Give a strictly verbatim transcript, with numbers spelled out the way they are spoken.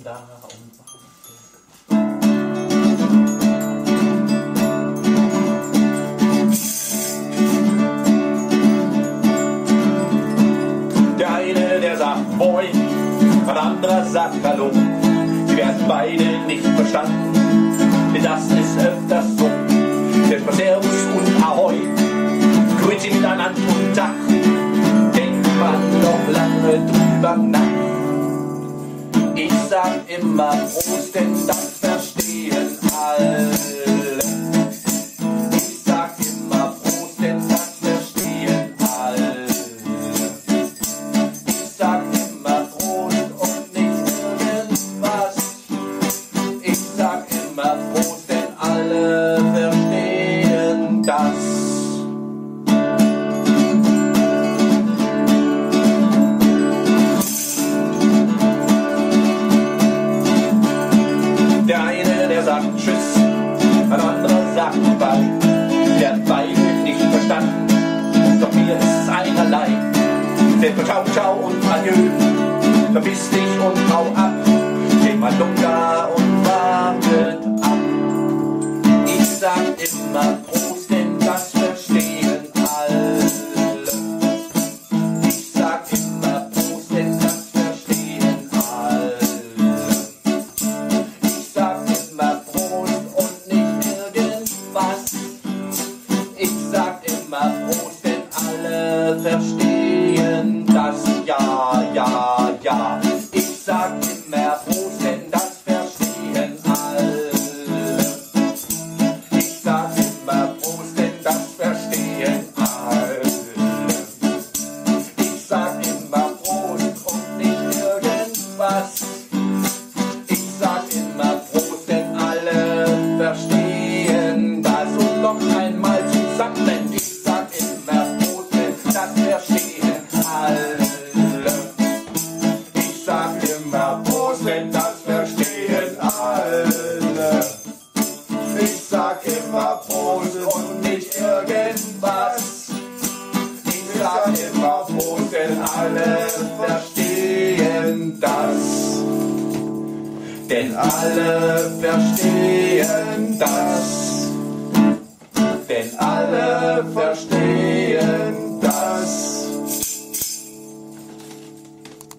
Da und der eine, der sagt Moin, ein anderer sagt Hallo. Sie werden beide nicht verstanden, denn das ist öfters so. Selbst mal Servus und Ahoi, grüßt sie miteinander und Tag, denkt man noch lange drüber nach. Ich sag immer Prost, denn das verstehen alle. Ich sag immer Prost, denn das verstehen alle. Ich sag immer Prost und nicht irgendwas. Ich sag immer Prost, denn alle verstehen das. Der eine, der sagt Tschüss, ein anderer sagt Bye. Der hat beide nicht verstanden, doch mir ist es einerlei. Seht mal Ciao, Ciao und Adieu, verpiss dich und hau ab. Geht mal Lunga und wartet ab. Ich sag immer Prost, denn das verstehen alle. Ich sag immer Prost, denn das verstehen alle. Ich sag immer Prost und nicht irgendwas. Ich sag immer Prost, denn alle verstehen das. Ja, ja, ja. Ich sag immer Prost, denn das verstehen alle. Ich sag immer Prost, denn das verstehen alle. Ich sag immer Prost und nicht irgendwas. Ich sag immer Prost, denn alle verstehen das. Und noch einmal zusammen. Ich sag immer Prost, denn das verstehen alle. Ich sag immer Prost, denn das verstehen alle. Ich sag immer Prost und nicht irgendwas. Ich sag immer Prost, denn alle verstehen das. Denn alle verstehen das. Denn alle verstehen